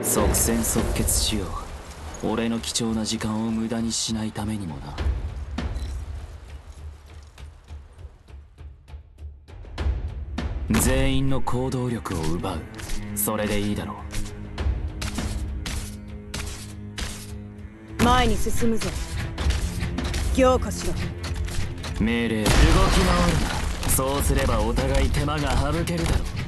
即戦即決しよう。俺の貴重な時間を無駄にしないためにもな。全員の行動力を奪う。それでいいだろう。前に進むぞ。凝固しろ。 命令。動き回るな。そうすればお互い手間が省けるだろう。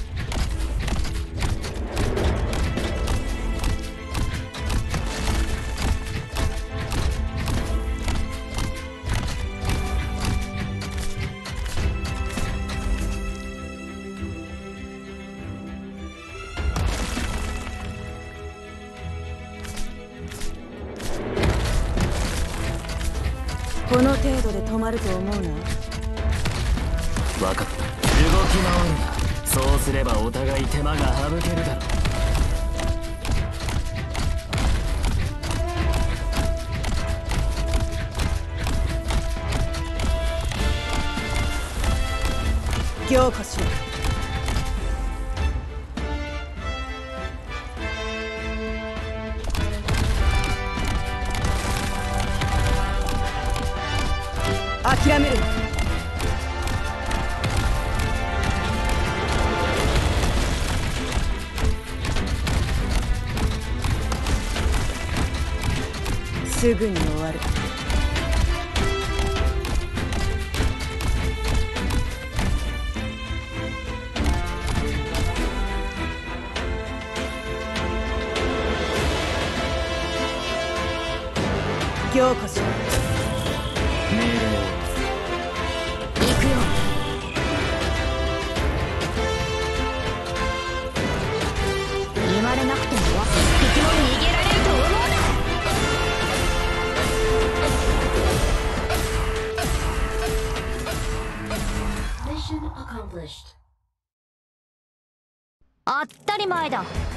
この程度で止まると思うな。 分かった。動き回るな。そうすればお互い手間が省けるだろう。 凝固しろ。諦めるな。すぐに終わる。凝固しろ。 命令を。 言われなくても敵も逃げられると思うな。当たり前だ。